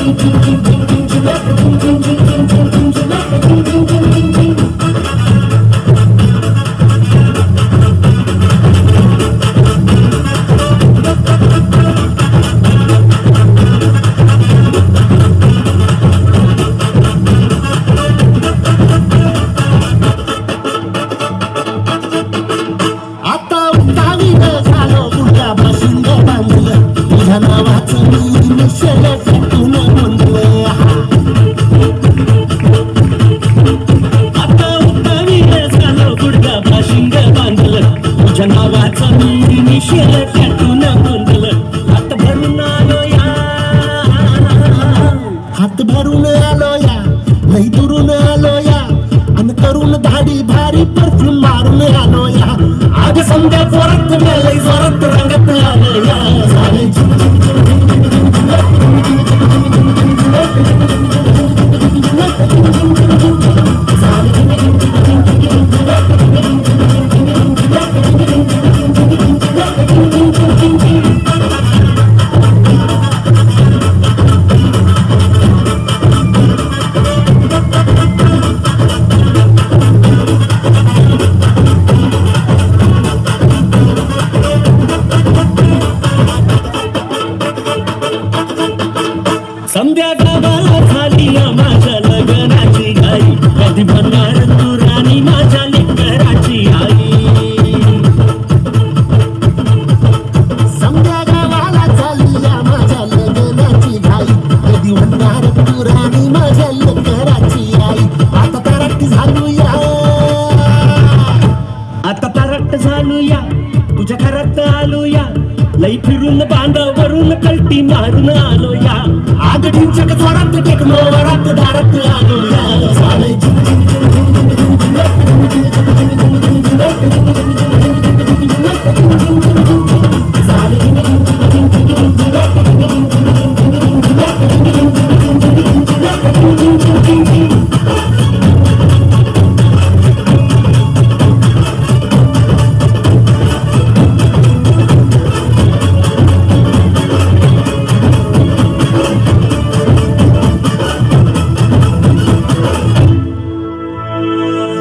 हात भरून आलो या लई दुरून आलो या अन करून धाडी भारी परफ्यूम मारून आलो या आज संध्या जोरात लई जोरात रंगत आलो या सारे संध्या गावाला झाली माझ्या लग्नाची घाई कधी म्हणणार तू राणी माझ्या लेकराची आई संध्या गावाला झाली माझ्या लग्नाची घाई कधी म्हणणार तू राणी माझ्या लेकराची आई आता तरट झालूया आता तरट झालूया तुझ्या घरात आलूया लई फिरून बांधावरून कल्टी मारून आलो या आगडींच्या जोरात टेकलो वरात दारात आलो या